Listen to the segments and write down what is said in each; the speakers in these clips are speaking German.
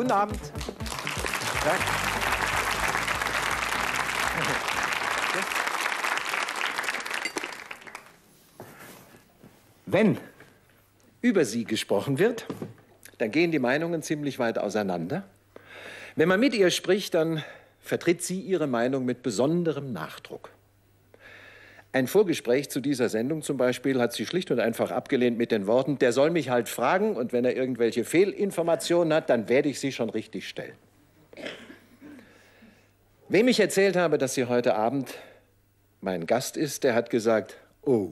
Guten Abend. Ja. Wenn über Sie gesprochen wird, dann gehen die Meinungen ziemlich weit auseinander. Wenn man mit ihr spricht, dann vertritt sie ihre Meinung mit besonderem Nachdruck. Ein Vorgespräch zu dieser Sendung zum Beispiel hat sie schlicht und einfach abgelehnt mit den Worten, der soll mich halt fragen und wenn er irgendwelche Fehlinformationen hat, dann werde ich sie schon richtig stellen. Wem ich erzählt habe, dass sie heute Abend mein Gast ist, der hat gesagt, oh.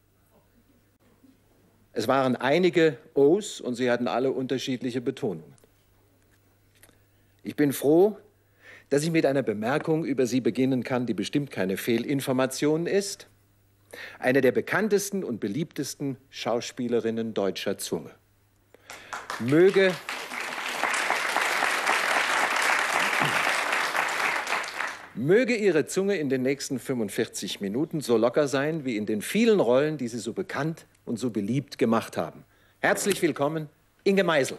Es waren einige O's und sie hatten alle unterschiedliche Betonungen. Ich bin froh, dass ich mit einer Bemerkung über sie beginnen kann, die bestimmt keine Fehlinformation ist. Eine der bekanntesten und beliebtesten Schauspielerinnen deutscher Zunge. Möge ihre Zunge in den nächsten 45 Minuten so locker sein, wie in den vielen Rollen, die sie so bekannt und so beliebt gemacht haben. Herzlich willkommen, Inge Meisel.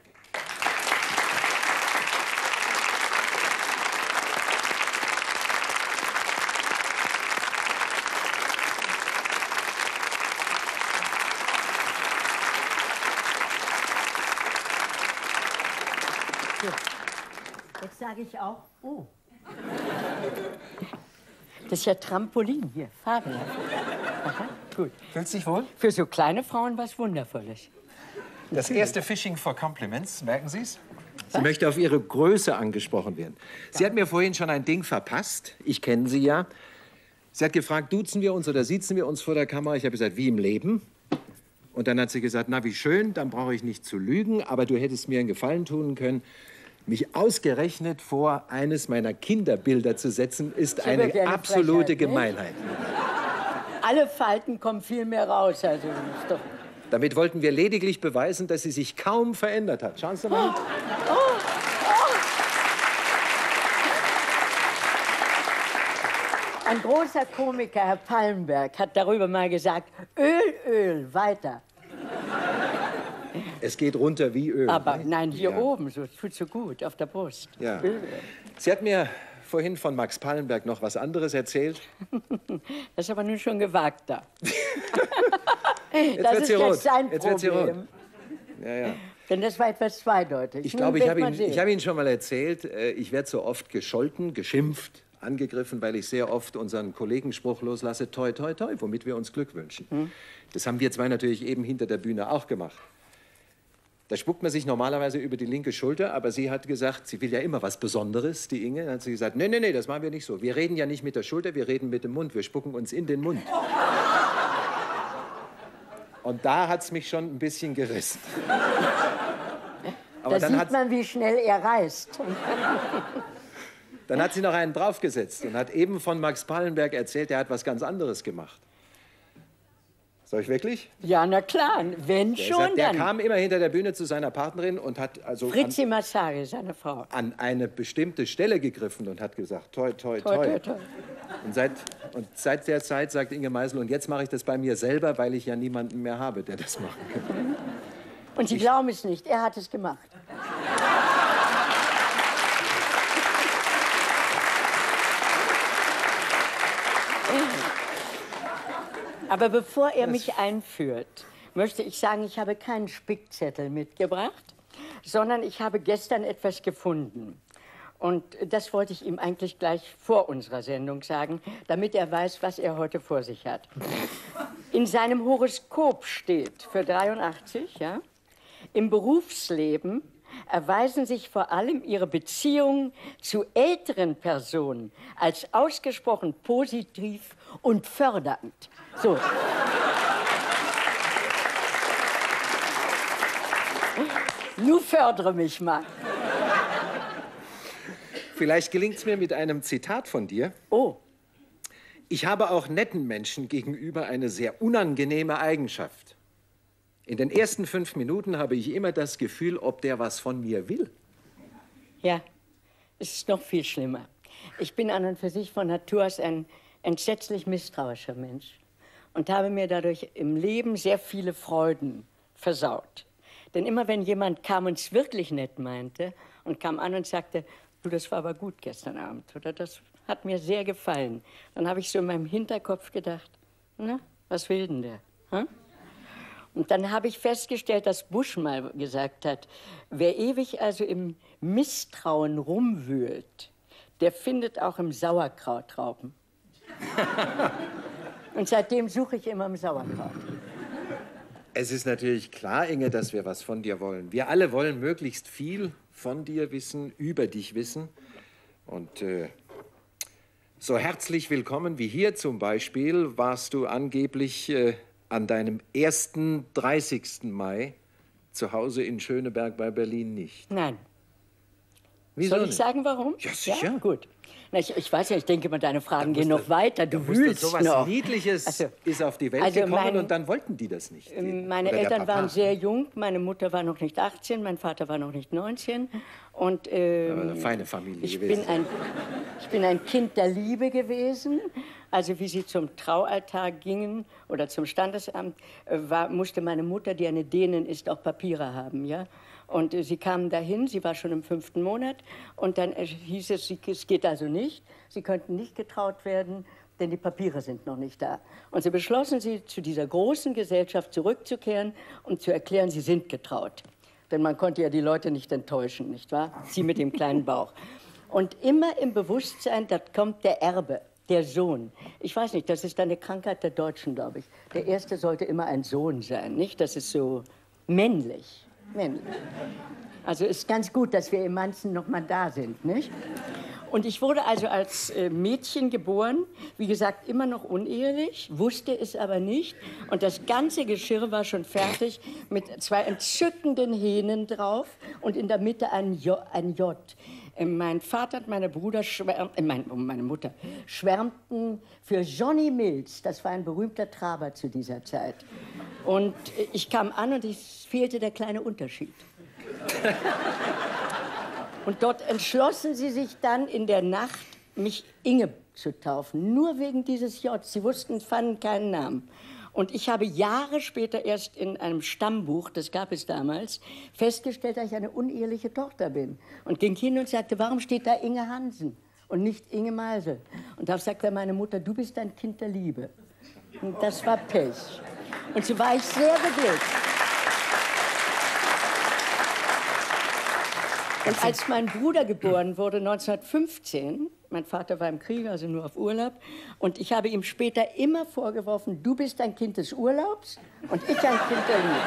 Jetzt sage ich auch, oh. Das ist ja Trampolin hier, Fabian. Aha, gut. Fühlst du dich wohl? Für so kleine Frauen was Wundervolles. Das erste Phishing for Compliments, merken Sie es? Sie möchte auf Ihre Größe angesprochen werden. Sie hat mir vorhin schon ein Ding verpasst. Ich kenne Sie ja. Sie hat gefragt, duzen wir uns oder siezen wir uns vor der Kamera? Ich habe gesagt, wie im Leben. Und dann hat sie gesagt, na wie schön, dann brauche ich nicht zu lügen, aber du hättest mir einen Gefallen tun können. Mich ausgerechnet vor eines meiner Kinderbilder zu setzen, ist eine absolute Frechheit, Gemeinheit. Alle Falten kommen viel mehr raus. Also ist doch... Damit wollten wir lediglich beweisen, dass sie sich kaum verändert hat. Schauen Sie mal. Ein großer Komiker, Herr Pallenberg, hat darüber mal gesagt, Öl, Öl, weiter. Es geht runter wie Öl. Aber nein, hier oben, so tut so gut, auf der Brust. Ja. Öl. Sie hat mir vorhin von Max Pallenberg noch was anderes erzählt. Das ist aber nun schon gewagter. Jetzt das wird ist sie jetzt rot. sein Jetzt wird sie rot. Problem. Ja, ja. Denn das war etwas zweideutig. Ich glaube, ich habe Ihnen schon mal erzählt, ich werde so oft gescholten, geschimpft, angegriffen, weil ich sehr oft unseren Kollegenspruch loslasse, toi, toi, toi, womit wir uns Glück wünschen. Das haben wir zwei natürlich eben hinter der Bühne auch gemacht. Da spuckt man sich normalerweise über die linke Schulter, aber sie hat gesagt, sie will ja immer was Besonderes, die Inge. Dann hat sie gesagt, nee, nee, nee, das machen wir nicht so. Wir reden ja nicht mit der Schulter, wir reden mit dem Mund. Wir spucken uns in den Mund. Und da hat es mich schon ein bisschen gerissen. Aber da sieht man, wie schnell er reist. Dann hat sie noch einen draufgesetzt und hat eben von Max Pallenberg erzählt, er hat was ganz anderes gemacht. Soll ich wirklich? Ja, na klar, wenn schon, der dann. kam immer hinter der Bühne zu seiner Partnerin und hat also Fritzi Massari, seine Frau, an eine bestimmte Stelle gegriffen und hat gesagt, toi, toi, toi. toi, toi, toi. Und seit der Zeit sagt Inge Meisel, und jetzt mache ich das bei mir selber, weil ich ja niemanden mehr habe, der das machen kann. Und Sie glauben es nicht, er hat es gemacht. Aber bevor er mich einführt, möchte ich sagen, ich habe keinen Spickzettel mitgebracht, sondern ich habe gestern etwas gefunden. Und das wollte ich ihm eigentlich gleich vor unserer Sendung sagen, damit er weiß, was er heute vor sich hat. In seinem Horoskop steht für 83, ja, im Berufsleben erweisen sich vor allem ihre Beziehungen zu älteren Personen als ausgesprochen positiv und fördernd. So. Nun fördere mich mal. Vielleicht gelingt es mir mit einem Zitat von dir. Oh. Ich habe auch netten Menschen gegenüber eine sehr unangenehme Eigenschaft. In den ersten 5 Minuten habe ich immer das Gefühl, ob der was von mir will. Ja, es ist noch viel schlimmer. Ich bin an und für sich von Natur aus ein entsetzlich misstrauischer Mensch und habe mir dadurch im Leben sehr viele Freuden versaut. Denn immer wenn jemand kam und es wirklich nett meinte und kam an und sagte, du, das war aber gut gestern Abend oder das hat mir sehr gefallen, dann habe ich so in meinem Hinterkopf gedacht, na, was will denn der? Hm? Und dann habe ich festgestellt, dass Bush mal gesagt hat, wer ewig also im Misstrauen rumwühlt, der findet auch im Sauerkraut Raupen. Und seitdem suche ich immer im Sauerkraut. Es ist natürlich klar, Inge, dass wir was von dir wollen. Wir alle wollen möglichst viel von dir wissen, über dich wissen. Und so herzlich willkommen wie hier zum Beispiel warst du angeblich an deinem ersten 30. Mai zu Hause in Schöneberg bei Berlin nicht. Nein. Wieso Soll ich nicht? sagen, warum? Ja, sicher. Ja? Gut. Na, ich weiß ja, ich denke mal, deine Fragen gehen noch weiter. Du wühlst sowas noch. Niedliches Also, ist auf die Welt gekommen und dann wollten die das nicht. Meine Oder der Eltern Papa. waren sehr jung. Meine Mutter war noch nicht 18, mein Vater war noch nicht 19. Und, eine feine Familie ich gewesen. bin ein Kind der Liebe gewesen. Also wie sie zum Traualtar gingen oder zum Standesamt, musste meine Mutter, die eine Dänin ist, auch Papiere haben, ja. Und sie kamen dahin, sie war schon im 5. Monat und dann hieß es, es geht also nicht, sie könnten nicht getraut werden, denn die Papiere sind noch nicht da. Und so beschlossen sie, zu dieser großen Gesellschaft zurückzukehren und zu erklären, sie sind getraut. Denn man konnte ja die Leute nicht enttäuschen, nicht wahr? Sie mit dem kleinen Bauch. Und immer im Bewusstsein, da kommt der Erbe, der Sohn. Ich weiß nicht, das ist eine Krankheit der Deutschen, glaube ich. Der Erste sollte immer ein Sohn sein, nicht? Das ist so männlich. Männlich. Also ist ganz gut, dass wir im Manzen noch mal da sind, nicht? Und ich wurde also als Mädchen geboren, wie gesagt, immer noch unehelich, wusste es aber nicht. Und das ganze Geschirr war schon fertig mit 2 entzückenden Hähnen drauf und in der Mitte ein J. Mein Vater und meine Brüder meine Mutter schwärmten für Johnny Mills. Das war ein berühmter Traber zu dieser Zeit. Und ich kam an und es fehlte der kleine Unterschied. Und dort entschlossen sie sich dann in der Nacht, mich Inge zu taufen. Nur wegen dieses J. Sie fanden keinen Namen. Und ich habe Jahre später erst in einem Stammbuch, das gab es damals, festgestellt, dass ich eine uneheliche Tochter bin. Und ging hin und sagte, warum steht da Inge Hansen und nicht Inge Meisel? Und da sagte meine Mutter, du bist ein Kind der Liebe. Und das war Pech. Und so war ich sehr beglückt. Und als mein Bruder geboren wurde, 1915, mein Vater war im Krieg, also nur auf Urlaub, und ich habe ihm später immer vorgeworfen, du bist ein Kind des Urlaubs und ich ein Kind der Liebe.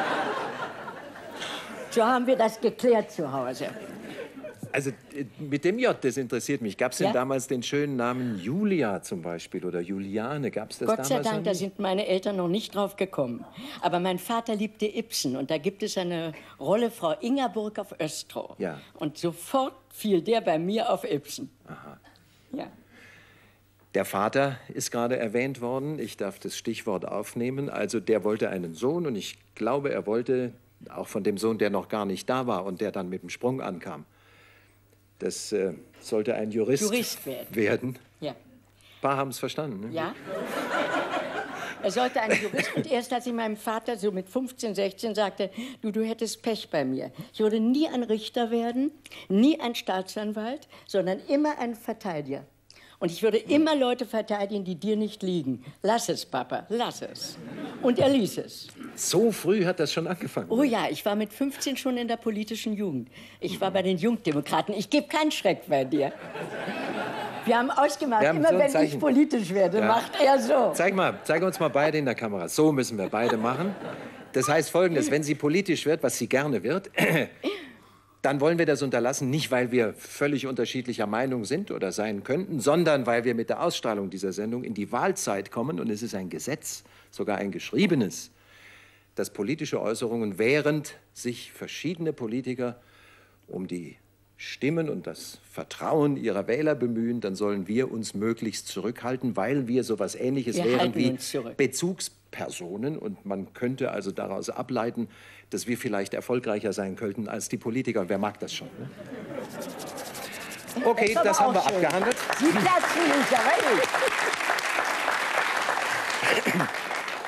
So haben wir das geklärt zu Hause. Also mit dem J, das interessiert mich. Gab es denn damals den schönen Namen Julia zum Beispiel oder Juliane? Gab es das damals? Gott sei Dank, da sind meine Eltern noch nicht drauf gekommen. Aber mein Vater liebte Ibsen und da gibt es eine Rolle, Frau Ingerburg auf Östrow. Ja. Und sofort fiel der bei mir auf Ibsen. Aha. Ja. Der Vater ist gerade erwähnt worden. Ich darf das Stichwort aufnehmen. Also der wollte einen Sohn und ich glaube, er wollte auch von dem Sohn, der noch gar nicht da war und der dann mit dem Sprung ankam. Das sollte ein Jurist werden. Ja. Ein paar haben es verstanden. Ne? Ja. Er sollte ein Jurist. Und erst als ich meinem Vater so mit 15, 16 sagte, du hättest Pech bei mir. Ich würde nie ein Richter werden, nie ein Staatsanwalt, sondern immer ein Verteidiger. Und ich würde immer Leute verteidigen, die dir nicht liegen. Lass es, Papa, lass es. Und er ließ es. So früh hat das schon angefangen? Oh ja, ich war mit 15 schon in der politischen Jugend. Ich war bei den Jungdemokraten. Ich gebe keinen Schreck bei dir. Wir haben ausgemacht, immer so wenn ich politisch werde, macht er so. Zeig uns mal beide in der Kamera. So müssen wir beide machen. Das heißt Folgendes, wenn sie politisch wird, was sie gerne wird, dann wollen wir das unterlassen, nicht weil wir völlig unterschiedlicher Meinung sind oder sein könnten, sondern weil wir mit der Ausstrahlung dieser Sendung in die Wahlzeit kommen. Und es ist ein Gesetz, sogar ein geschriebenes, dass politische Äußerungen, während sich verschiedene Politiker um die Stimmen und das Vertrauen ihrer Wähler bemühen, dann sollen wir uns möglichst zurückhalten, weil wir sowas Ähnliches wären wie Bezugspersonen. Und man könnte also daraus ableiten, dass wir vielleicht erfolgreicher sein könnten als die Politiker. Wer mag das schon? Ne? Okay, das haben wir abgehandelt. Sie platzen nicht, aber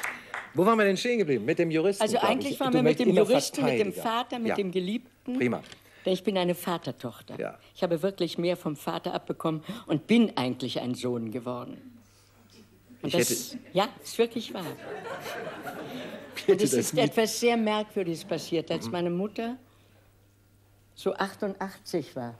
Wo waren wir denn stehen geblieben? Mit dem Juristen? Also eigentlich waren wir mit dem Juristen, mit dem Vater, mit dem Geliebten. Prima. Denn ich bin eine Vatertochter. Ja. Ich habe wirklich mehr vom Vater abbekommen und bin eigentlich ein Sohn geworden. Und ja, ist wirklich wahr. Und es ist etwas sehr Merkwürdiges passiert, als meine Mutter so 88 war.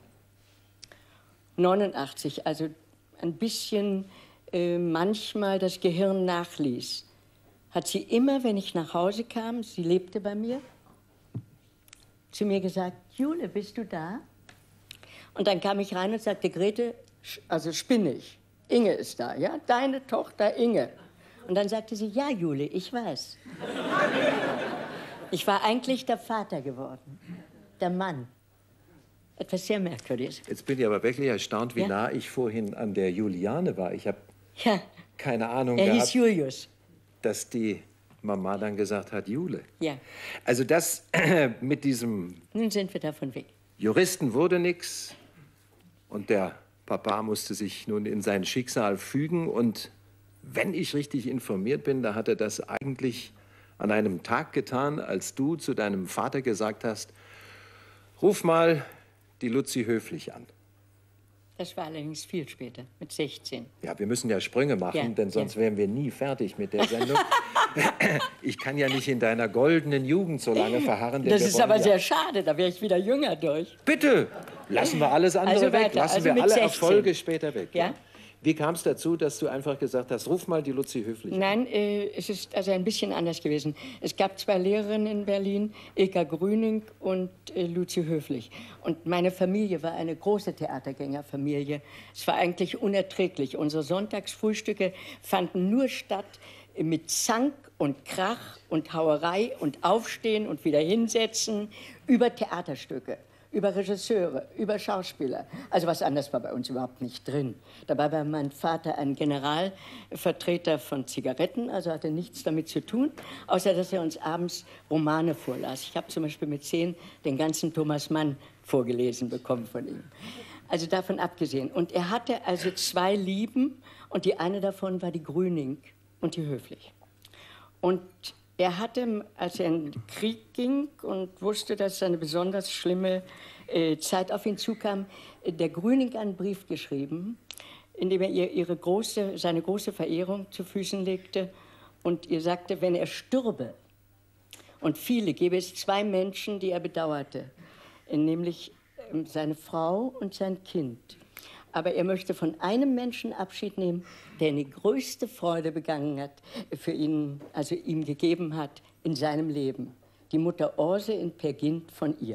89, also ein bisschen manchmal das Gehirn nachließ, hat sie immer, wenn ich nach Hause kam, sie lebte bei mir, zu mir gesagt, Jule, bist du da? Und dann kam ich rein und sagte, Grete, also spinne ich. Inge ist da, ja? Deine Tochter Inge. Und dann sagte sie, ja, Jule, ich weiß. Ich war eigentlich der Vater geworden, der Mann. Etwas sehr Merkwürdiges. Jetzt bin ich aber wirklich erstaunt, wie nah ich vorhin an der Juliane war. Ich habe keine Ahnung gehabt, hieß Julius, dass die Mama dann gesagt hat, Jule. Ja. Also das mit diesem... Nun sind wir davon weg. Juristen wurde nix und der Papa musste sich nun in sein Schicksal fügen. Und wenn ich richtig informiert bin, da hat er das eigentlich an einem Tag getan, als du zu deinem Vater gesagt hast, ruf mal die Luzi Höflich an. Das war allerdings viel später, mit 16. Ja, wir müssen ja Sprünge machen, denn sonst wären wir nie fertig mit der Sendung. Ich kann ja nicht in deiner goldenen Jugend so lange verharren. Das ist aber sehr schade, da wäre ich wieder jünger durch. Bitte, lassen wir alles andere weg, lassen wir alle 16. Erfolge später weg. Ja? Wie kam es dazu, dass du einfach gesagt hast, ruf mal die Luzi Höflich an? Nein, es ist also ein bisschen anders gewesen. Es gab zwei Lehrerinnen in Berlin, Ilka Grüning und Luzi Höflich. Und meine Familie war eine große Theatergängerfamilie. Es war eigentlich unerträglich. Unsere Sonntagsfrühstücke fanden nur statt mit Zank und Krach und Hauerei und Aufstehen und wieder hinsetzen über Theaterstücke, über Regisseure, über Schauspieler. Also was anderes war bei uns überhaupt nicht drin. Dabei war mein Vater ein Generalvertreter von Zigaretten, also hatte nichts damit zu tun, außer dass er uns abends Romane vorlas. Ich habe zum Beispiel mit 10 den ganzen Thomas Mann vorgelesen bekommen von ihm. Also davon abgesehen. Und er hatte also 2 Lieben und die eine davon war die Grüning und die Höflich. Und er hatte, als er in den Krieg ging und wusste, dass eine besonders schlimme Zeit auf ihn zukam, der Grüning einen Brief geschrieben, in dem er ihr seine große Verehrung zu Füßen legte und ihr sagte, wenn er stürbe und viele, gäbe es 2 Menschen, die er bedauerte, nämlich seine Frau und sein Kind. Aber er möchte von einem Menschen Abschied nehmen, der eine größte Freude begangen hat, für ihn, also ihm gegeben hat in seinem Leben. Die Mutter Orse in Peer Gynt von ihr.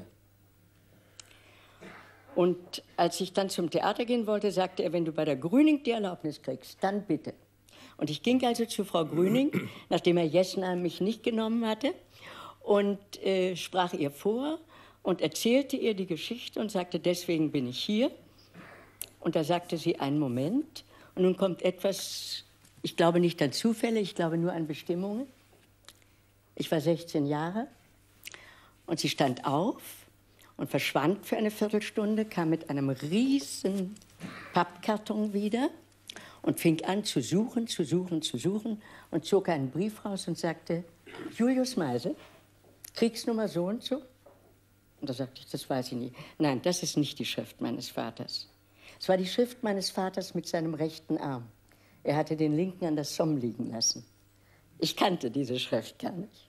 Und als ich dann zum Theater gehen wollte, sagte er, wenn du bei der Grüning die Erlaubnis kriegst, dann bitte. Und ich ging also zu Frau Grüning, nachdem Herr Jessenheim mich nicht genommen hatte, und sprach ihr vor und erzählte ihr die Geschichte und sagte, deswegen bin ich hier. Und da sagte sie, einen Moment, und nun kommt etwas, ich glaube nicht an Zufälle, ich glaube nur an Bestimmungen. Ich war 16 Jahre und sie stand auf und verschwand für eine Viertelstunde, kam mit einem riesen Pappkarton wieder und fing an zu suchen und zog einen Brief raus und sagte, Julius Meisel, Kriegsnummer so und so. Und da sagte ich, das weiß ich nicht. Nein, das ist nicht die Schrift meines Vaters. Es war die Schrift meines Vaters mit seinem rechten Arm. Er hatte den linken an der Somme liegen lassen. Ich kannte diese Schrift gar nicht.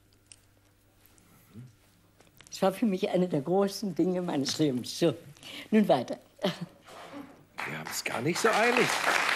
Es war für mich eine der großen Dinge meines Lebens. So, nun weiter. Wir haben es gar nicht so eilig.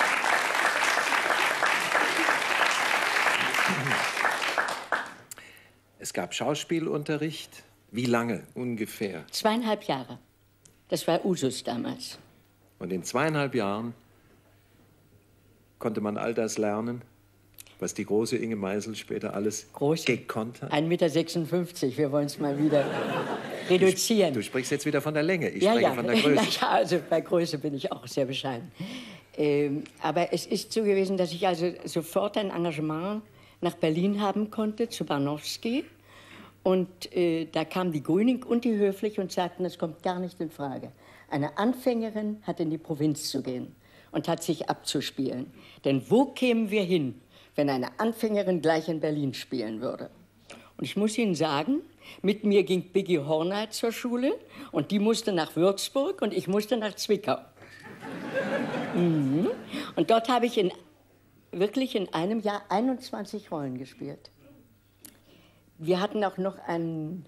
Es gab Schauspielunterricht. Wie lange ungefähr? 2,5 Jahre. Das war Usus damals. Und in 2,5 Jahren konnte man all das lernen, was die große Inge Meisel später alles gekonnt hat? 1,56 Meter, wir wollen es mal wieder reduzieren. Du sprichst jetzt wieder von der Länge, ich spreche von der Größe. Ja, also bei Größe bin ich auch sehr bescheiden. Aber es ist so gewesen, dass ich also sofort ein Engagement nach Berlin haben konnte, zu Barnowski. Und da kam die Grüning und die Höflich und sagten, das kommt gar nicht in Frage. Eine Anfängerin hat in die Provinz zu gehen und hat sich abzuspielen. Denn wo kämen wir hin, wenn eine Anfängerin gleich in Berlin spielen würde. Und ich muss Ihnen sagen, mit mir ging Biggie Hornheit zur Schule und die musste nach Würzburg und ich musste nach Zwickau. Und dort habe ich wirklich in einem Jahr 21 Rollen gespielt. Wir hatten auch noch eine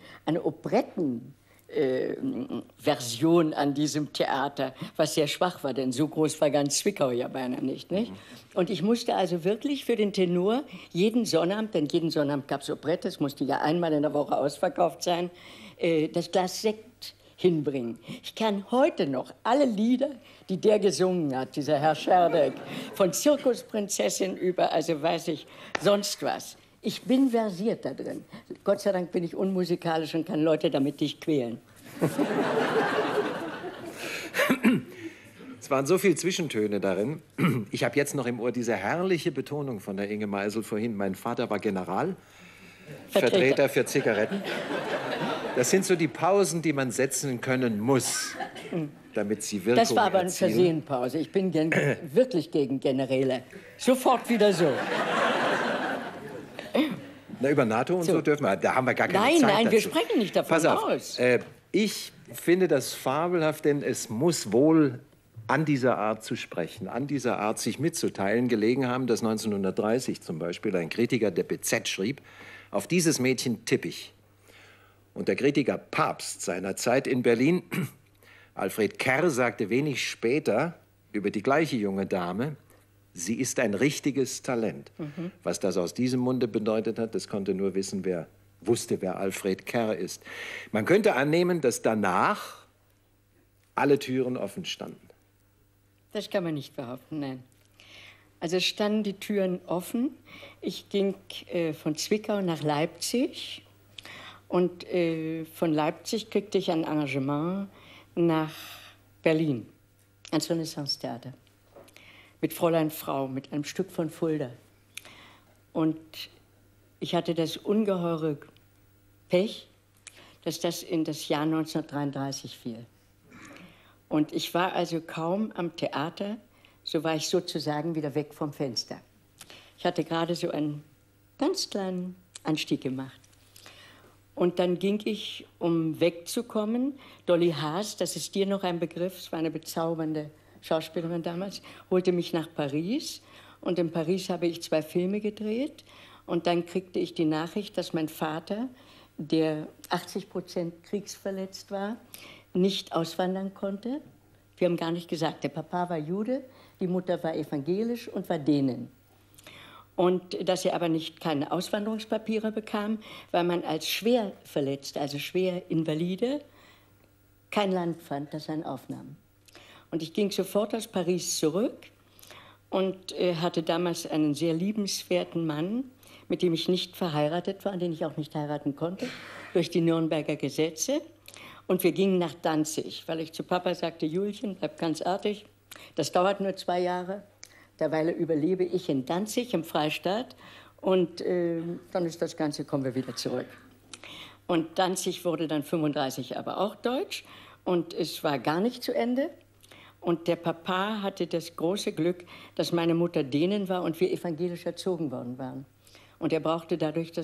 Operettenversion an diesem Theater, was sehr schwach war, denn so groß war ganz Zwickau ja beinahe nicht, nicht? Und ich musste also wirklich für den Tenor jeden Sonnabend, denn jeden Sonnabend gab es Operette, es musste ja einmal in der Woche ausverkauft sein, das Glas Sekt hinbringen. Ich kann heute noch alle Lieder, die der gesungen hat, dieser Herr Scherdeck, von Zirkusprinzessin über, also weiß ich, sonst was. Ich bin versiert da drin. Gott sei Dank bin ich unmusikalisch und kann Leute damit nicht quälen. Es waren so viele Zwischentöne darin. Ich habe jetzt noch im Ohr diese herrliche Betonung von der Inge Meisel vorhin. Mein Vater war General, Vertreter für Zigaretten. Das sind so die Pausen, die man setzen können muss, damit sie Wirkung Das war aber eine erzielen. Versehenpause. Ich bin wirklich gegen Generäle. Sofort wieder so. Na, über NATO und so dürfen wir, da haben wir gar keine Zeit Nein, dazu. wir sprechen nicht davon Pass auf, aus. Ich finde das fabelhaft, denn es muss wohl an dieser Art zu sprechen, an dieser Art sich mitzuteilen, gelegen haben, dass 1930 zum Beispiel ein Kritiker der BZ schrieb, auf dieses Mädchen tippe ich. Und der Kritiker Papst seiner Zeit in Berlin, Alfred Kerr, sagte wenig später über die gleiche junge Dame, sie ist ein richtiges Talent. Was das aus diesem Munde bedeutet hat, das konnte nur wissen, wer wusste, wer Alfred Kerr ist. Man könnte annehmen, dass danach alle Türen offen standen. Das kann man nicht behaupten, nein. Also es standen die Türen offen. Ich ging von Zwickau nach Leipzig und von Leipzig kriegte ich ein Engagement nach Berlin, ans Renaissance-Theater. Mit Fräulein Frau, mit einem Stück von Fulda. Und ich hatte das ungeheure Pech, dass das in das Jahr 1933 fiel. Und ich war also kaum am Theater, so war ich sozusagen wieder weg vom Fenster. Ich hatte gerade so einen ganz kleinen Anstieg gemacht. Und dann ging ich, um wegzukommen, Dolly Haas, das ist dir noch ein Begriff, es war eine bezaubernde Schauspielerin damals, holte mich nach Paris und in Paris habe ich 2 Filme gedreht und dann kriegte ich die Nachricht, dass mein Vater, der 80% kriegsverletzt war, nicht auswandern konnte. Wir haben gar nicht gesagt, der Papa war Jude, die Mutter war evangelisch und war Dänin. Und dass er aber keine Auswanderungspapiere bekam, weil man als schwer verletzt, also schwer Invalide, kein Land fand, das einen aufnahm. Und ich ging sofort aus Paris zurück und hatte damals einen sehr liebenswerten Mann, mit dem ich nicht verheiratet war, den ich auch nicht heiraten konnte, durch die Nürnberger Gesetze. Und wir gingen nach Danzig, weil ich zu Papa sagte, Julchen, bleib ganz artig, das dauert nur 2 Jahre. Derweil überlebe ich in Danzig im Freistaat und dann ist das Ganze, kommen wir wieder zurück. Und Danzig wurde dann 35 aber auch deutsch und es war gar nicht zu Ende. Und der Papa hatte das große Glück, dass meine Mutter Dänin war und wir evangelisch erzogen worden waren. Und er brauchte dadurch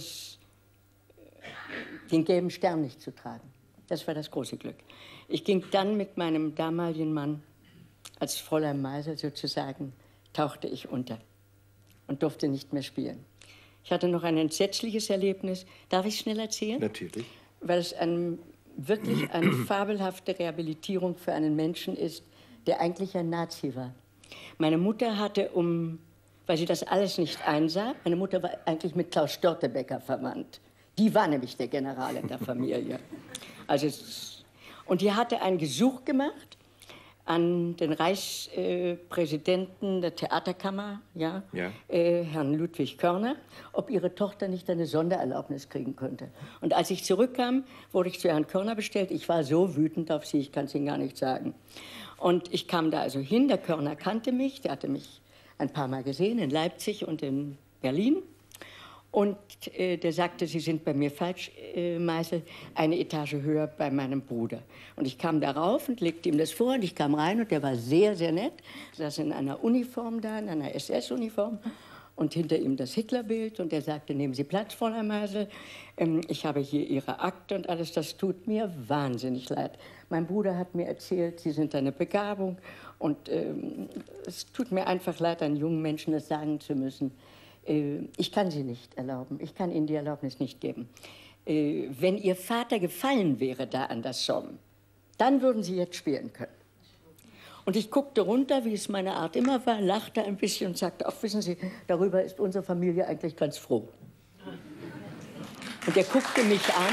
den gelben Stern nicht zu tragen. Das war das große Glück. Ich ging dann mit meinem damaligen Mann, als Fräulein Meisel sozusagen, tauchte ich unter und durfte nicht mehr spielen. Ich hatte noch ein entsetzliches Erlebnis. Darf ich schnell erzählen? Natürlich. Weil es wirklich eine fabelhafte Rehabilitierung für einen Menschen ist, der eigentlich ein Nazi war. Meine Mutter hatte, weil sie das alles nicht einsah, meine Mutter war eigentlich mit Klaus Störtebeker verwandt. Die war nämlich der General in der Familie. Und die hatte ein Gesuch gemacht an den Reichspräsidenten der Theaterkammer, Herrn Ludwig Körner, ob ihre Tochter nicht eine Sondererlaubnis kriegen könnte. Und als ich zurückkam, wurde ich zu Herrn Körner bestellt. Ich war so wütend auf sie, ich kann es Ihnen gar nicht sagen. Und ich kam da also hin, der Körner kannte mich, der hatte mich ein paar Mal gesehen, in Leipzig und in Berlin. Und der sagte, Sie sind bei mir falsch, Meisel, eine Etage höher bei meinem Bruder. Und ich kam darauf und legte ihm das vor und ich kam rein und der war sehr, sehr nett. Saß in einer Uniform da, in einer SS-Uniform und hinter ihm das Hitlerbild. Und er sagte, nehmen Sie Platz, Fräulein Meisel. Ich habe hier Ihre Akte und alles. Das tut mir wahnsinnig leid. Mein Bruder hat mir erzählt, Sie sind eine Begabung. Und es tut mir einfach leid, einem jungen Menschen das sagen zu müssen. Ich kann Sie nicht erlauben. Ich kann Ihnen die Erlaubnis nicht geben. Wenn Ihr Vater gefallen wäre da an das Somme, dann würden Sie jetzt spielen können. Und ich guckte runter, wie es meine Art immer war, lachte ein bisschen und sagte, ach, wissen Sie, darüber ist unsere Familie eigentlich ganz froh. Und er guckte mich an.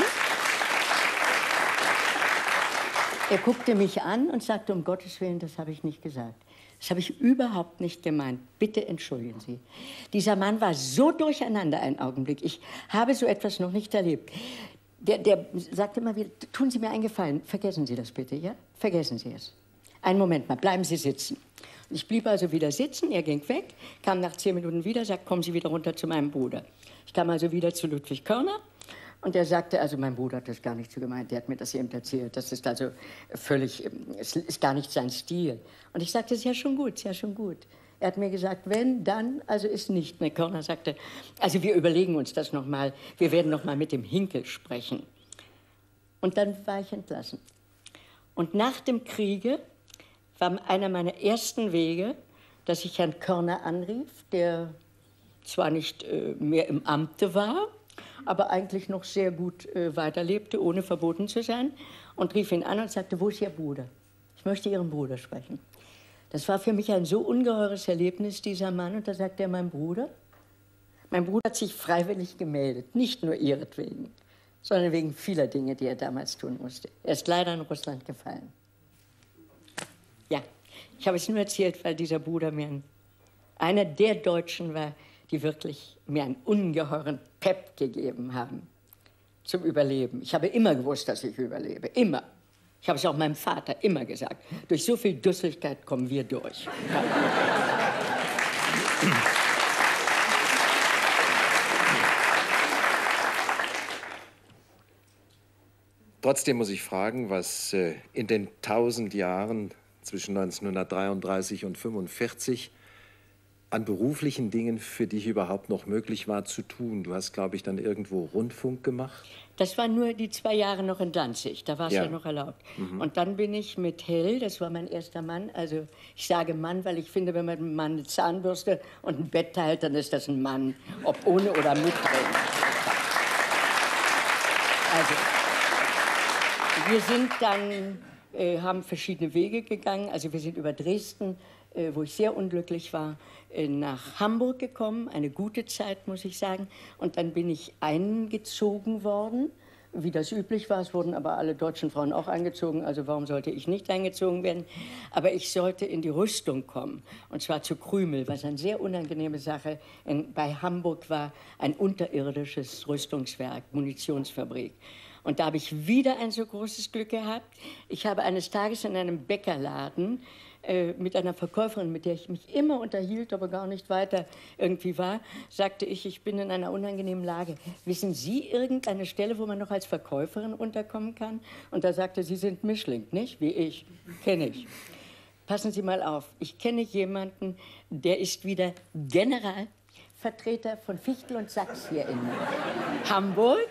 Er guckte mich an und sagte, um Gottes Willen, das habe ich nicht gesagt. Das habe ich überhaupt nicht gemeint. Bitte entschuldigen Sie. Dieser Mann war so durcheinander einen Augenblick. Ich habe so etwas noch nicht erlebt. Der sagte immer wieder, tun Sie mir einen Gefallen, vergessen Sie das bitte, ja? Vergessen Sie es. Einen Moment mal, bleiben Sie sitzen. Ich blieb also wieder sitzen, er ging weg, kam nach 10 Minuten wieder, sagt, kommen Sie wieder runter zu meinem Bruder. Ich kam also wieder zu Ludwig Körner und er sagte, also mein Bruder hat das gar nicht so gemeint, der hat mir das eben erzählt, das ist also völlig, es ist gar nicht sein Stil. Und ich sagte, ist ja schon gut, ist ja schon gut. Er hat mir gesagt, wenn, dann, also ist nicht mehr. Körner sagte, also wir überlegen uns das noch mal, wir werden noch mal mit dem Hinkel sprechen. Und dann war ich entlassen. Und nach dem Kriege war einer meiner ersten Wege, dass ich Herrn Körner anrief, der zwar nicht mehr im Amte war, aber eigentlich noch sehr gut weiterlebte, ohne verboten zu sein, und rief ihn an und sagte, wo ist Ihr Bruder? Ich möchte Ihren Bruder sprechen. Das war für mich ein so ungeheures Erlebnis, dieser Mann. Und da sagte er, mein Bruder hat sich freiwillig gemeldet, nicht nur ihretwegen, sondern wegen vieler Dinge, die er damals tun musste. Er ist leider in Russland gefallen. Ja, ich habe es nur erzählt, weil dieser Bruder mir einer der Deutschen war, die wirklich mir einen ungeheuren Pep gegeben haben zum Überleben. Ich habe immer gewusst, dass ich überlebe, immer. Ich habe es auch meinem Vater immer gesagt. Durch so viel Dusseligkeit kommen wir durch. Trotzdem muss ich fragen, was in den 1000 Jahren zwischen 1933 und 1945 an beruflichen Dingen für dich überhaupt noch möglich war zu tun. Du hast, glaube ich, dann irgendwo Rundfunk gemacht. Das waren nur die 2 Jahre noch in Danzig, da war es ja noch erlaubt. Und dann bin ich mit Hell, das war mein erster Mann, also ich sage Mann, weil ich finde, wenn man einem Mann eine Zahnbürste und ein Bett teilt, dann ist das ein Mann, ob ohne oder mit drin. Also, wir sind dann, haben verschiedene Wege gegangen, also wir sind über Dresden, wo ich sehr unglücklich war, nach Hamburg gekommen, eine gute Zeit, muss ich sagen. Und dann bin ich eingezogen worden, wie das üblich war. Es wurden aber alle deutschen Frauen auch eingezogen, also warum sollte ich nicht eingezogen werden? Aber ich sollte in die Rüstung kommen, und zwar zu Krümel, was eine sehr unangenehme Sache bei Hamburg war, ein unterirdisches Rüstungswerk, Munitionsfabrik. Und da habe ich wieder ein so großes Glück gehabt. Ich habe eines Tages in einem Bäckerladen mit einer Verkäuferin, mit der ich mich immer unterhielt, aber gar nicht weiter irgendwie war, sagte ich, ich bin in einer unangenehmen Lage. Wissen Sie irgendeine Stelle, wo man noch als Verkäuferin unterkommen kann? Und da sagte sie, sind Mischling, nicht? Wie ich. Kenne ich. Passen Sie mal auf, ich kenne jemanden, der ist wieder Generalvertreter von Fichtel und Sachs hier in Hamburg.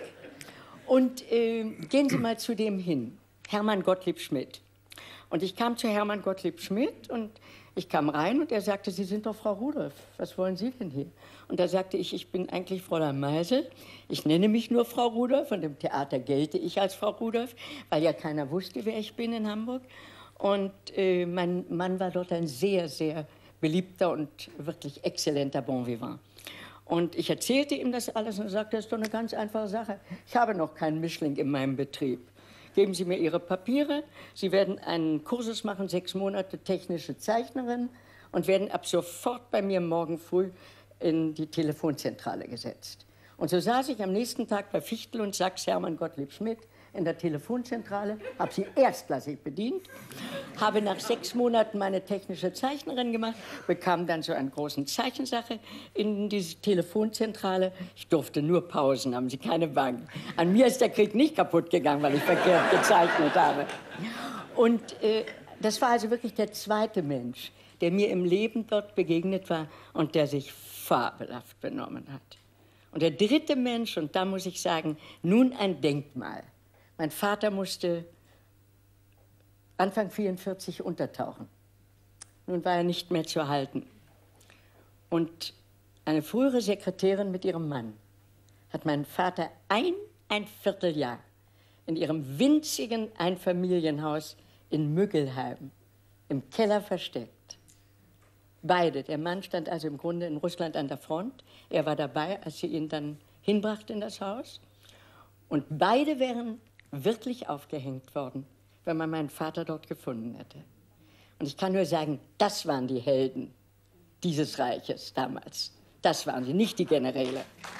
Und gehen Sie mal zu dem hin, Hermann Gottlieb Schmidt. Und ich kam zu Hermann Gottlieb Schmidt und ich kam rein und er sagte, Sie sind doch Frau Rudolph, was wollen Sie denn hier? Und da sagte ich bin eigentlich Fräulein Meisel, ich nenne mich nur Frau Rudolph und im Theater gelte ich als Frau Rudolph, weil ja keiner wusste, wer ich bin in Hamburg. Und mein Mann war dort ein sehr, sehr beliebter und wirklich exzellenter Bon Vivant. Und ich erzählte ihm das alles und er sagte, das ist doch eine ganz einfache Sache. Ich habe noch keinen Mischling in meinem Betrieb. Geben Sie mir Ihre Papiere. Sie werden einen Kursus machen, 6 Monate technische Zeichnerin und werden ab sofort bei mir morgen früh in die Telefonzentrale gesetzt. Und so saß ich am nächsten Tag bei Fichtel und Sachs, Hermann Gottlieb Schmidt, in der Telefonzentrale, habe sie erstklassig bedient, habe nach 6 Monaten meine technische Zeichnerin gemacht, bekam dann so eine große Zeichensache in diese Telefonzentrale. Ich durfte nur Pausen, haben Sie keine Bank. An mir ist der Krieg nicht kaputt gegangen, weil ich verkehrt gezeichnet habe. Und das war also wirklich der zweite Mensch, der mir im Leben dort begegnet war und der sich fabelhaft benommen hat. Und der dritte Mensch, und da muss ich sagen, nun ein Denkmal. Mein Vater musste Anfang 1944 untertauchen. Nun war er nicht mehr zu halten. Und eine frühere Sekretärin mit ihrem Mann hat meinen Vater ein Vierteljahr in ihrem winzigen Einfamilienhaus in Müggelheim im Keller versteckt. Beide, der Mann stand also im Grunde in Russland an der Front. Er war dabei, als sie ihn dann hinbrachte in das Haus. Und beide wären wirklich aufgehängt worden, wenn man meinen Vater dort gefunden hätte. Und ich kann nur sagen, das waren die Helden dieses Reiches damals. Das waren sie, nicht die Generäle.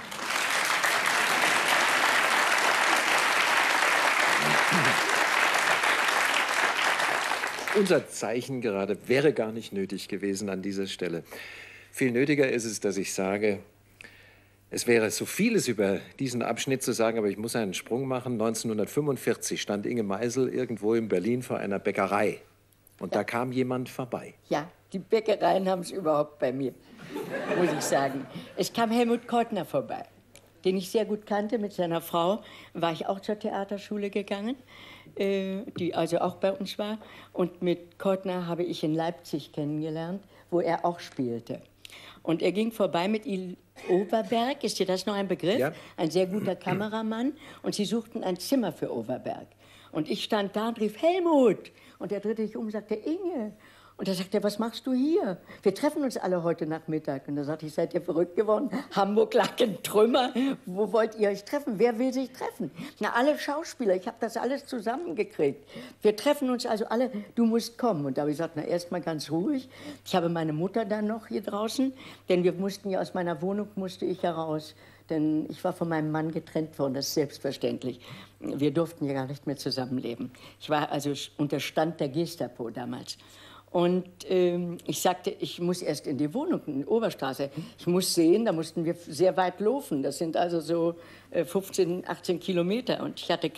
Unser Zeichen gerade wäre gar nicht nötig gewesen an dieser Stelle. Viel nötiger ist es, dass ich sage, es wäre so vieles über diesen Abschnitt zu sagen, aber ich muss einen Sprung machen. 1945 stand Inge Meisel irgendwo in Berlin vor einer Bäckerei. Und da kam jemand vorbei. Ja, die Bäckereien haben es überhaupt bei mir, muss ich sagen. Es kam Helmut Keutner vorbei, den ich sehr gut kannte. Mit seiner Frau war ich auch zur Theaterschule gegangen, die also auch bei uns war. Und mit Keutner habe ich in Leipzig kennengelernt, wo er auch spielte. Und er ging vorbei mit Il Oberberg, ist dir das noch ein Begriff? Ja. Ein sehr guter Kameramann. Und sie suchten ein Zimmer für Oberberg. Und ich stand da und rief, Helmut! Und er drehte sich um und sagte, Inge. Und da sagte er, was machst du hier? Wir treffen uns alle heute Nachmittag. Und da sagte ich, seid ihr verrückt geworden? Hamburg lag in Trümmer. Wo wollt ihr euch treffen? Wer will sich treffen? Na, alle Schauspieler. Ich habe das alles zusammengekriegt. Wir treffen uns also alle. Du musst kommen. Und da habe ich gesagt, na, erst mal ganz ruhig. Ich habe meine Mutter dann noch hier draußen. Denn wir mussten ja aus meiner Wohnung, musste ich ja raus. Denn ich war von meinem Mann getrennt worden, das ist selbstverständlich. Wir durften ja gar nicht mehr zusammenleben. Ich war also unter Stand der Gestapo damals. Und ich sagte, ich muss erst in die Wohnung, in die Oberstraße. Ich muss sehen, da mussten wir sehr weit laufen. Das sind also so 15, 18 Kilometer. Und ich hatte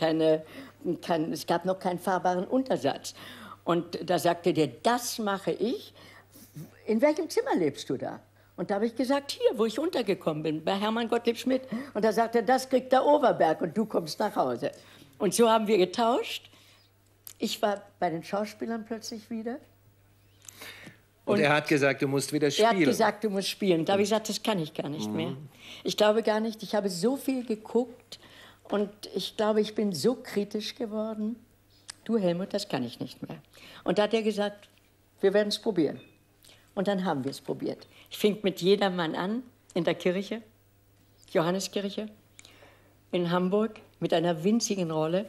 es gab noch keinen fahrbaren Untersatz. Und da sagte der, das mache ich. In welchem Zimmer lebst du da? Und da habe ich gesagt, hier, wo ich untergekommen bin, bei Hermann Gottlieb Schmidt. Und da sagte er, das kriegt der Oberberg und du kommst nach Hause. Und so haben wir getauscht. Ich war bei den Schauspielern plötzlich wieder. Und er hat gesagt, du musst wieder spielen. Er hat gesagt, du musst spielen. Da habe ich gesagt, das kann ich gar nicht mehr. Ich glaube gar nicht, ich habe so viel geguckt und ich glaube, ich bin so kritisch geworden. Du, Helmut, das kann ich nicht mehr. Und da hat er gesagt, wir werden es probieren. Und dann haben wir es probiert. Ich fing mit Jedermann an, in der Kirche, Johanneskirche, in Hamburg, mit einer winzigen Rolle.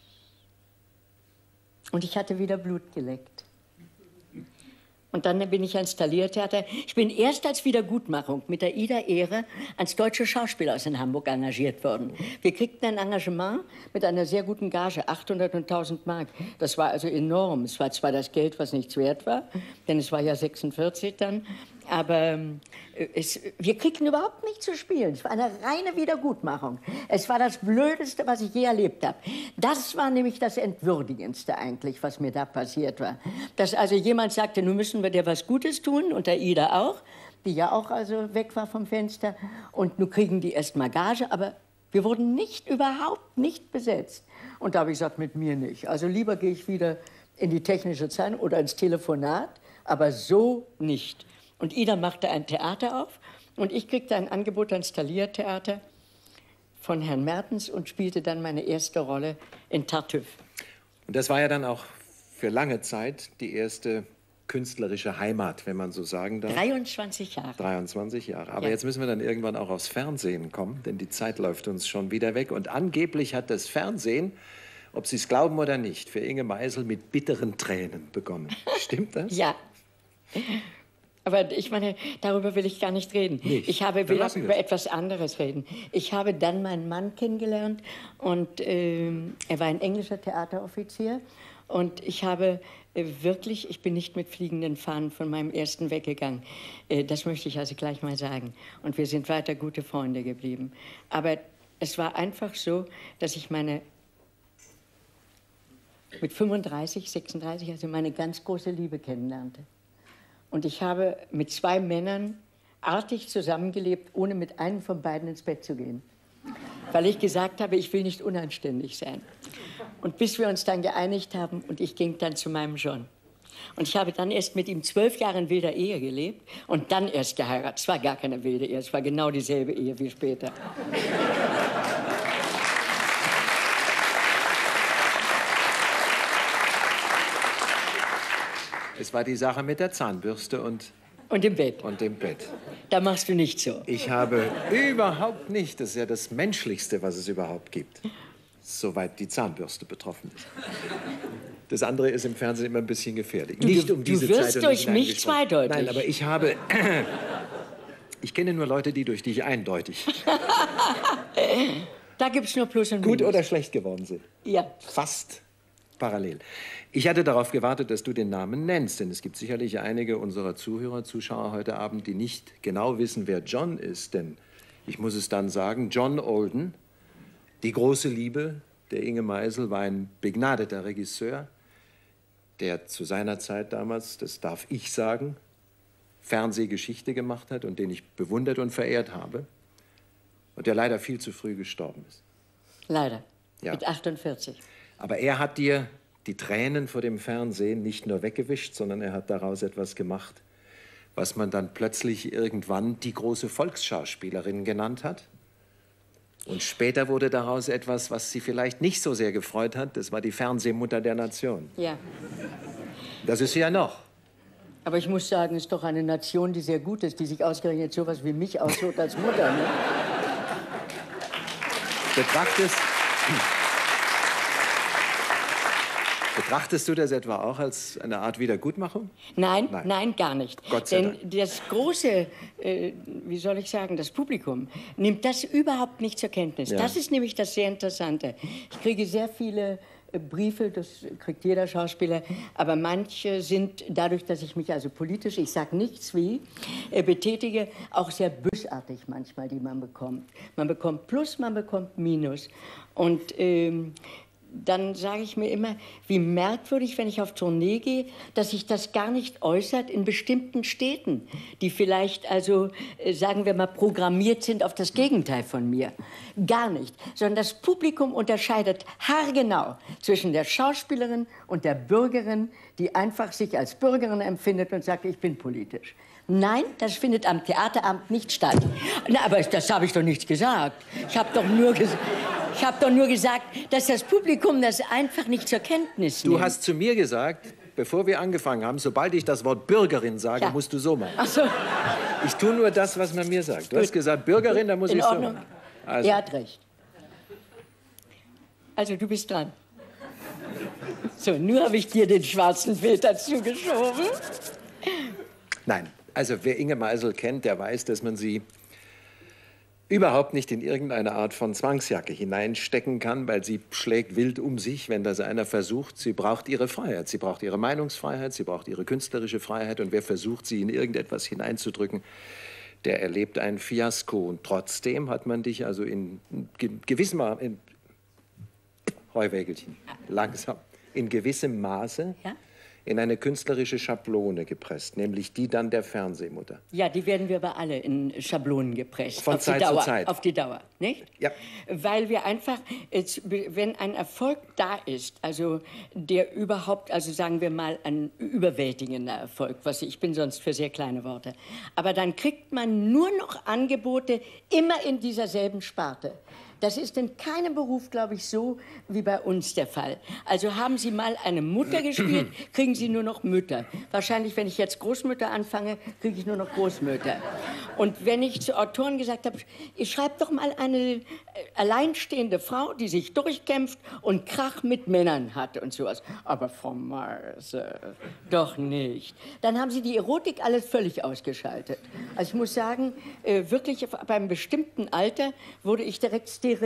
Und ich hatte wieder Blut geleckt. Und dann bin ich ans Thalia-Theater. Ich bin erst als Wiedergutmachung mit der Ida Ehre ans Deutsche Schauspielhaus in Hamburg engagiert worden. Wir kriegten ein Engagement mit einer sehr guten Gage, 800 und 1000 Mark. Das war also enorm. Es war zwar das Geld, was nichts wert war, denn es war ja 46 dann, aber wir kriegten überhaupt nicht zu spielen. Es war eine reine Wiedergutmachung. Es war das Blödeste, was ich je erlebt habe. Das war nämlich das Entwürdigendste eigentlich, was mir da passiert war. Dass also jemand sagte, nun müssen wir dir was Gutes tun, und der Ida auch, die ja auch also weg war vom Fenster. Und nun kriegen die erst mal Gage, aber wir wurden überhaupt nicht besetzt. Und da habe ich gesagt, mit mir nicht. Also lieber gehe ich wieder in die technische Zeitung oder ins Telefonat, aber so nicht. Und Ida machte ein Theater auf und ich kriegte ein Angebot ans Thalia-Theater von Herrn Mertens und spielte dann meine erste Rolle in Tartüff. Und das war ja dann auch für lange Zeit die erste künstlerische Heimat, wenn man so sagen darf. 23 Jahre. 23 Jahre. Aber ja. Jetzt müssen wir dann irgendwann auch aufs Fernsehen kommen, denn die Zeit läuft uns schon wieder weg. Und angeblich hat das Fernsehen, ob Sie es glauben oder nicht, für Inge Meisel mit bitteren Tränen begonnen. Stimmt das? Ja. Aber ich meine, darüber will ich gar nicht reden. Nicht. Ich will über etwas anderes reden. Ich habe dann meinen Mann kennengelernt und er war ein englischer Theateroffizier. Und ich habe ich bin nicht mit fliegenden Fahnen von meinem ersten weggegangen. Das möchte ich also gleich mal sagen. Und wir sind weiter gute Freunde geblieben. Aber es war einfach so, dass ich mit 35, 36, also meine ganz große Liebe kennenlernte. Und ich habe mit 2 Männern artig zusammengelebt, ohne mit einem von beiden ins Bett zu gehen. Weil ich gesagt habe, ich will nicht unanständig sein. Und bis wir uns dann geeinigt haben und ich ging dann zu meinem John. Und ich habe dann erst mit ihm 12 Jahre in wilder Ehe gelebt und dann erst geheiratet. Es war gar keine wilde Ehe, es war genau dieselbe Ehe wie später. Es war die Sache mit der Zahnbürste und dem Bett. Und dem Bett. Da machst du nicht so. Ich habe überhaupt nicht, das ist ja das Menschlichste, was es überhaupt gibt, soweit die Zahnbürste betroffen ist. Das andere ist im Fernsehen immer ein bisschen gefährlich. Nicht um diese du wirst Zeit durch mich zweideutig. Nein, aber ich kenne nur Leute, die durch dich eindeutig Da gibt es nur Plus und Minus. gut oder schlecht geworden sind. Ja. Fast parallel. Ich hatte darauf gewartet, dass du den Namen nennst, denn es gibt sicherlich einige unserer Zuhörer, Zuschauer heute Abend, die nicht genau wissen, wer John ist. Denn ich muss es dann sagen, John Olden, die große Liebe der Inge Meisel, war ein begnadeter Regisseur, der zu seiner Zeit damals, das darf ich sagen, Fernsehgeschichte gemacht hat und den ich bewundert und verehrt habe und der leider viel zu früh gestorben ist. Leider. Ja. Mit 48. Aber er hat dir die Tränen vor dem Fernsehen nicht nur weggewischt, sondern er hat daraus etwas gemacht, was man dann plötzlich irgendwann die große Volksschauspielerin genannt hat. Und später wurde daraus etwas, was sie vielleicht nicht so sehr gefreut hat. Das war die Fernsehmutter der Nation. Ja. Das ist sie ja noch. Aber ich muss sagen, es ist doch eine Nation, die sehr gut ist, die sich ausgerechnet sowas wie mich aussucht als Mutter. Ne? Betrachtest du das etwa auch als eine Art Wiedergutmachung? Nein, gar nicht. Gott sei Dank. Denn das große, wie soll ich sagen, das Publikum nimmt das überhaupt nicht zur Kenntnis. Ja. Das ist nämlich das sehr Interessante. Ich kriege sehr viele Briefe, das kriegt jeder Schauspieler, aber manche sind dadurch, dass ich mich also politisch, ich sage nichts wie, betätige, auch sehr bösartig manchmal, die man bekommt. Man bekommt Plus, man bekommt Minus. Und dann sage ich mir immer, wie merkwürdig, wenn ich auf Tournee gehe, dass sich das gar nicht äußert in bestimmten Städten, die vielleicht, also, sagen wir mal, programmiert sind auf das Gegenteil von mir. Gar nicht. Sondern das Publikum unterscheidet haargenau zwischen der Schauspielerin und der Bürgerin, die einfach sich als Bürgerin empfindet und sagt, ich bin politisch. Nein, das findet am Theateramt nicht statt. Na, aber das habe ich doch nicht gesagt. Ich habe doch nur gesagt, dass das Publikum das einfach nicht zur Kenntnis nimmt. Du hast zu mir gesagt, bevor wir angefangen haben, sobald ich das Wort Bürgerin sage, musst du so machen. Ach so. Ich tue nur das, was man mir sagt. Du hast gesagt, Bürgerin, da muss ich so machen. Also. Er hat recht. Also, du bist dran. So, nur habe ich dir den schwarzen Filter zugeschoben. Nein, also wer Inge Meisel kennt, der weiß, dass man sie überhaupt nicht in irgendeine Art von Zwangsjacke hineinstecken kann, weil sie schlägt wild um sich, wenn das einer versucht. Sie braucht ihre Freiheit, sie braucht ihre Meinungsfreiheit, sie braucht ihre künstlerische Freiheit. Und wer versucht, sie in irgendetwas hineinzudrücken, der erlebt ein Fiasko. Und trotzdem hat man dich also in gewissem Maße, Heuwägelchen, langsam, in gewissem Maße in eine künstlerische Schablone gepresst, nämlich die dann der Fernsehmutter. Ja, die werden wir aber alle in Schablonen gepresst. Von Zeit zu Zeit. Auf die Dauer, nicht? Ja. Weil wir einfach, wenn ein Erfolg da ist, also der überhaupt, also sagen wir mal ein überwältigender Erfolg, ich bin sonst für sehr kleine Worte, aber dann kriegt man nur noch Angebote immer in dieser selben Sparte. Das ist in keinem Beruf, glaube ich, so wie bei uns der Fall. Also haben Sie mal eine Mutter gespielt, kriegen Sie nur noch Mütter. Wahrscheinlich, wenn ich jetzt Großmütter anfange, kriege ich nur noch Großmütter. Und wenn ich zu Autoren gesagt habe, ich schreibe doch mal eine alleinstehende Frau, die sich durchkämpft und Krach mit Männern hat und sowas. Aber Frau Meise, doch nicht. Dann haben Sie die Erotik alles völlig ausgeschaltet. Also ich muss sagen, wirklich beim bestimmten Alter wurde ich direkt sterilisiert.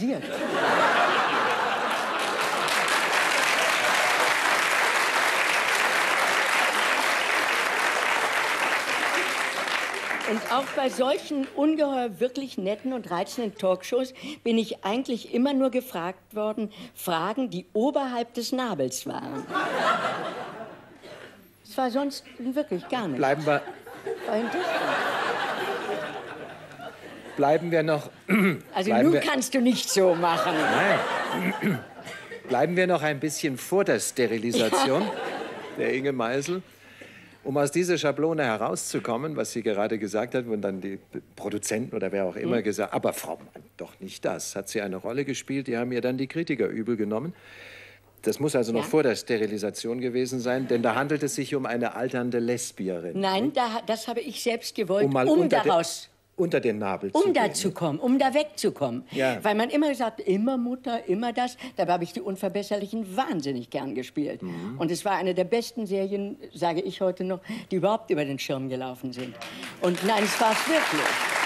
Und auch bei solchen ungeheuer wirklich netten und reizenden Talkshows bin ich eigentlich immer nur gefragt worden, Fragen, die oberhalb des Nabels waren. Es war sonst wirklich gar nichts. Bleiben wir... War interessant. Bleiben wir noch... Also nun kannst du nicht so machen. Nein. Bleiben wir noch ein bisschen vor der Sterilisation der Inge Meisel. Um aus dieser Schablone herauszukommen, was sie gerade gesagt hat, und dann die Produzenten oder wer auch immer gesagt, aber Frau Mann, doch nicht das. Hat sie eine Rolle gespielt, die haben ihr dann die Kritiker übel genommen. Das muss also noch vor der Sterilisation gewesen sein, denn da handelt es sich um eine alternde Lesbierin. Nein, das habe ich selbst gewollt, um daraus... Unter den Nabel zu gehen. Um da zu kommen, um da wegzukommen. Ja. Weil man immer gesagt hat, immer Mutter, immer das. Dabei habe ich die Unverbesserlichen wahnsinnig gern gespielt. Und es war eine der besten Serien, sage ich heute noch, die überhaupt über den Schirm gelaufen sind. Und nein, es war es wirklich.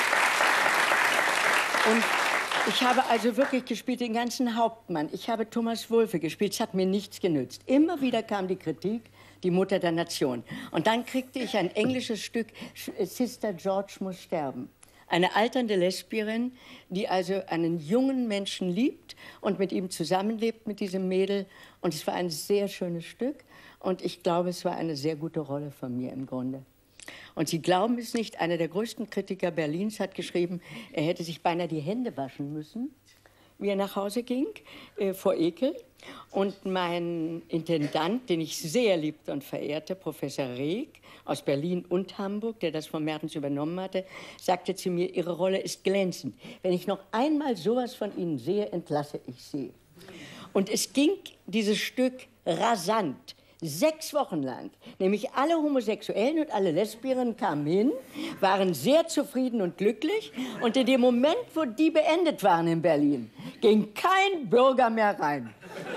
Und ich habe also wirklich gespielt den ganzen Hauptmann. Ich habe Thomas Wulfe gespielt, es hat mir nichts genützt. Immer wieder kam die Kritik, die Mutter der Nation. Und dann kriegte ich ein englisches Stück, Sister George muss sterben. Eine alternde Lesbierin, die also einen jungen Menschen liebt und mit ihm zusammenlebt, mit diesem Mädel. Und es war ein sehr schönes Stück. Und ich glaube, es war eine sehr gute Rolle von mir im Grunde. Und Sie glauben es nicht, einer der größten Kritiker Berlins hat geschrieben, er hätte sich beinahe die Hände waschen müssen, wie er nach Hause ging, vor Ekel. Und mein Intendant, den ich sehr liebte und verehrte, Professor Reg aus Berlin und Hamburg, der das von Mertens übernommen hatte, sagte zu mir, Ihre Rolle ist glänzend. Wenn ich noch einmal sowas von Ihnen sehe, entlasse ich Sie. Und es ging dieses Stück rasant. 6 Wochen lang. Nämlich alle Homosexuellen und alle Lesbierinnen kamen hin, waren sehr zufrieden und glücklich. Und in dem Moment, wo die beendet waren in Berlin, ging kein Bürger mehr rein.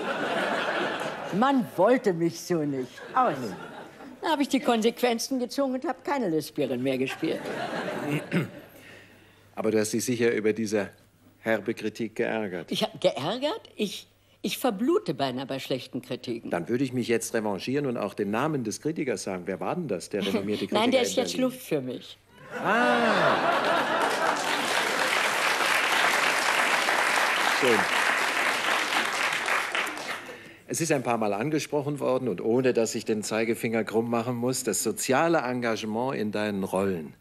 Man wollte mich so nicht. Aus. Dann habe ich die Konsequenzen gezogen und habe keine Lesbierin mehr gespielt. Aber du hast dich sicher über diese herbe Kritik geärgert. Ich habe geärgert? Ich verblute beinahe bei schlechten Kritiken. Dann würde ich mich jetzt revanchieren und auch den Namen des Kritikers sagen. Wer war denn das, der renommierte Kritiker? Nein, der ist jetzt Luft für mich. Ah. Schön. Es ist ein paar Mal angesprochen worden, und ohne dass ich den Zeigefinger krumm machen muss, das soziale Engagement in deinen Rollen.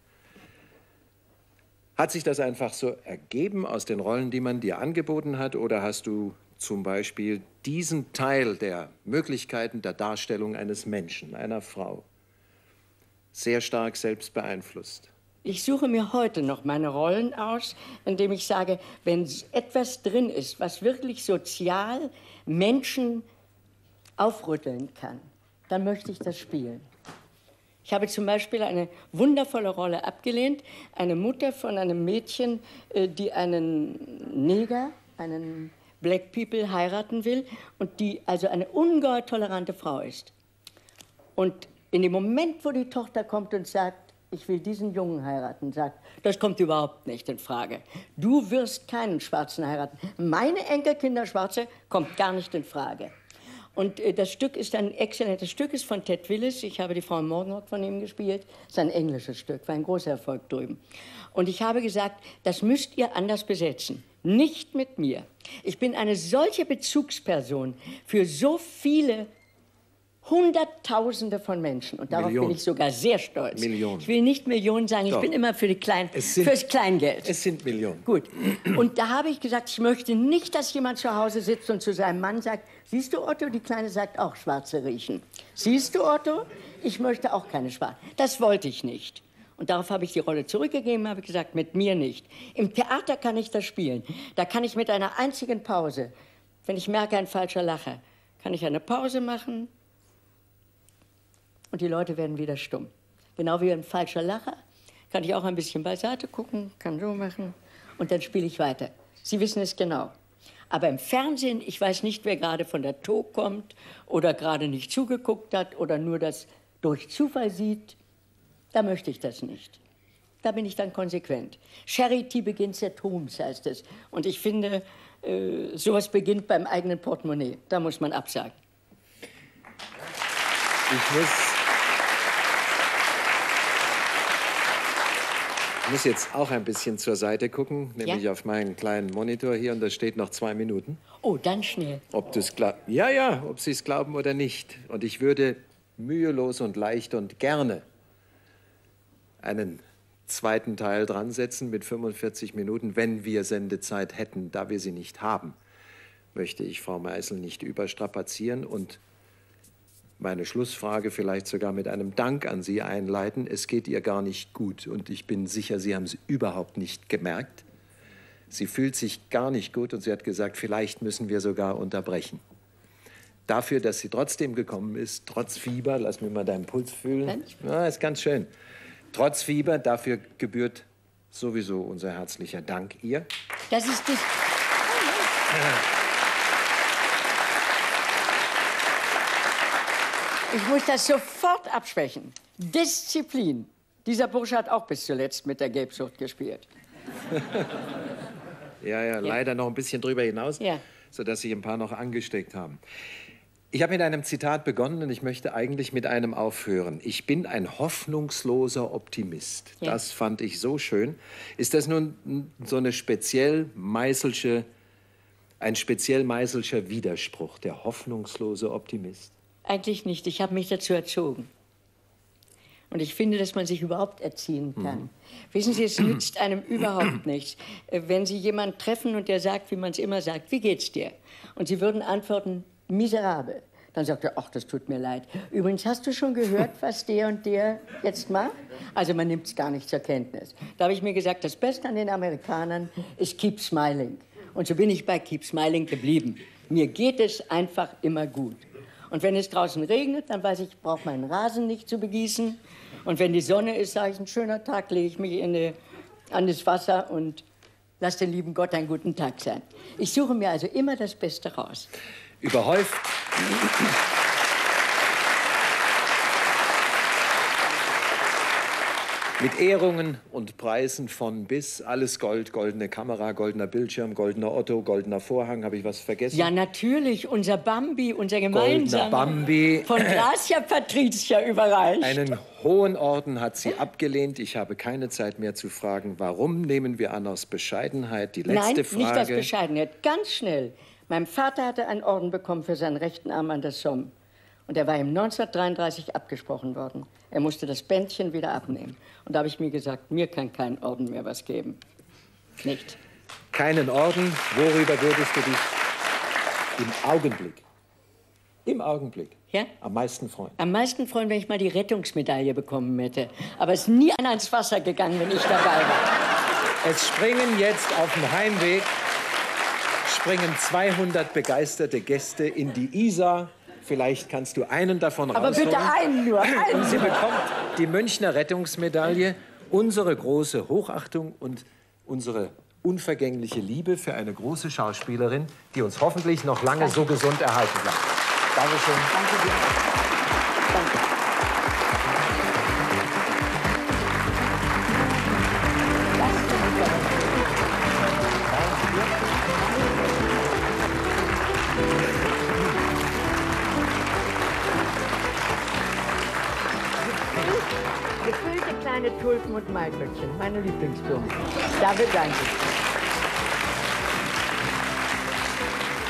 Hat sich das einfach so ergeben aus den Rollen, die man dir angeboten hat, oder hast du zum Beispiel diesen Teil der Möglichkeiten der Darstellung eines Menschen, einer Frau, sehr stark selbst beeinflusst? Ich suche mir heute noch meine Rollen aus, indem ich sage, wenn etwas drin ist, was wirklich sozial Menschen aufrütteln kann, dann möchte ich das spielen. Ich habe zum Beispiel eine wundervolle Rolle abgelehnt, eine Mutter von einem Mädchen, die einen Neger, einen Black People heiraten will und die also eine ungeheuer tolerante Frau ist. Und in dem Moment, wo die Tochter kommt und sagt, ich will diesen Jungen heiraten, sagt, das kommt überhaupt nicht in Frage. Du wirst keinen Schwarzen heiraten. Meine Enkelkinder Schwarze kommt gar nicht in Frage. Und das Stück ist ein exzellentes Stück, ist von Ted Willis. Ich habe die Frau Morgenrock von ihm gespielt. Das ist ein englisches Stück, war ein großer Erfolg drüben. Und ich habe gesagt, das müsst ihr anders besetzen. Nicht mit mir. Ich bin eine solche Bezugsperson für so viele Hunderttausende von Menschen. Und darauf bin ich sogar sehr stolz. Millionen. Ich will nicht Millionen sagen, ich bin immer für fürs Kleingeld. Es sind Millionen. Gut. Und da habe ich gesagt, ich möchte nicht, dass jemand zu Hause sitzt und zu seinem Mann sagt, siehst du, Otto? Die Kleine sagt auch, Schwarze riechen. Siehst du, Otto? Ich möchte auch keine Schwarze. Das wollte ich nicht. Und darauf habe ich die Rolle zurückgegeben, habe gesagt, mit mir nicht. Im Theater kann ich das spielen. Da kann ich mit einer einzigen Pause, wenn ich merke, ein falscher Lacher, kann ich eine Pause machen und die Leute werden wieder stumm. Genau wie ein falscher Lacher kann ich auch ein bisschen beiseite gucken, kann so machen und dann spiele ich weiter. Sie wissen es genau. Aber im Fernsehen, ich weiß nicht, wer gerade von der TO kommt oder gerade nicht zugeguckt hat oder nur das durch Zufall sieht, da möchte ich das nicht. Da bin ich dann konsequent. Charity begins at home, heißt es. Und ich finde, sowas beginnt beim eigenen Portemonnaie. Da muss man absagen. Ich muss jetzt auch ein bisschen zur Seite gucken, nämlich auf meinen kleinen Monitor hier, und da steht noch 2 Minuten. Oh, dann schnell. Ob du es glaubst? Ja, ob Sie es glauben oder nicht. Und ich würde mühelos und leicht und gerne einen zweiten Teil dran setzen mit 45 Minuten, wenn wir Sendezeit hätten. Da wir sie nicht haben, möchte ich Frau Meisel nicht überstrapazieren und meine Schlussfrage vielleicht sogar mit einem Dank an Sie einleiten. Es geht ihr gar nicht gut und ich bin sicher, Sie haben es überhaupt nicht gemerkt. Sie fühlt sich gar nicht gut und sie hat gesagt, vielleicht müssen wir sogar unterbrechen. Dafür, dass sie trotzdem gekommen ist, trotz Fieber, lass mich mal deinen Puls fühlen. Ja, ist ganz schön. Trotz Fieber, dafür gebührt sowieso unser herzlicher Dank ihr. Das ist das. Ich muss das sofort abschwächen. Disziplin. Dieser Bursche hat auch bis zuletzt mit der Gelbsucht gespielt. Ja, leider noch ein bisschen drüber hinaus, sodass sich ein paar noch angesteckt haben. Ich habe mit einem Zitat begonnen und ich möchte eigentlich mit einem aufhören. Ich bin ein hoffnungsloser Optimist. Ja. Das fand ich so schön. Ist das nun so eine ein speziell Meiselscher Widerspruch, der hoffnungslose Optimist? Eigentlich nicht. Ich habe mich dazu erzogen. Und ich finde, dass man sich überhaupt erziehen kann. Wissen Sie, es nützt einem überhaupt nichts, wenn Sie jemanden treffen und der sagt, wie man es immer sagt, wie geht's dir? Und Sie würden antworten, miserabel. Dann sagt er, ach, das tut mir leid. Übrigens, hast du schon gehört, was der und der jetzt macht? Also man nimmt es gar nicht zur Kenntnis. Da habe ich mir gesagt, das Beste an den Amerikanern ist Keep Smiling. Und so bin ich bei Keep Smiling geblieben. Mir geht es einfach immer gut. Und wenn es draußen regnet, dann weiß ich, ich brauche meinen Rasen nicht zu begießen. Und wenn die Sonne ist, sage ich, ein schöner Tag, lege ich mich an das Wasser und lasse den lieben Gott einen guten Tag sein. Ich suche mir also immer das Beste raus. Überhäuft. Mit Ehrungen und Preisen von bis, alles Gold, goldene Kamera, goldener Bildschirm, goldener Otto, goldener Vorhang. Habe ich was vergessen? Ja, natürlich, unser Bambi, unser gemeinsamer. Goldener Bambi. Von Gracia Patricia überreicht. Einen hohen Orden hat sie abgelehnt. Ich habe keine Zeit mehr zu fragen, warum, nehmen wir an aus Bescheidenheit. Die letzte Frage. Nein, nicht aus Bescheidenheit, ganz schnell. Mein Vater hatte einen Orden bekommen für seinen rechten Arm an der Somme. Und der war ihm 1933 abgesprochen worden. Er musste das Bändchen wieder abnehmen. Und da habe ich mir gesagt, mir kann kein Orden mehr was geben. Nicht. Keinen Orden? Worüber würdest du dich im Augenblick am meisten freuen? Am meisten freuen, wenn ich mal die Rettungsmedaille bekommen hätte. Aber es ist nie einer ins Wasser gegangen, wenn ich dabei war. Es springen jetzt auf dem Heimweg 200 begeisterte Gäste in die Isar. Vielleicht kannst du einen davon rausholen. Aber bitte einen nur, einen. Und sie bekommt die Münchner Rettungsmedaille, unsere große Hochachtung und unsere unvergängliche Liebe für eine große Schauspielerin, die uns hoffentlich noch lange so gesund erhalten bleibt. Dankeschön. Danke dir. Danke. Gefüllte kleine Tulpen und Maiglöckchen, meine Lieblingsblumen. Da bedanke ich mich.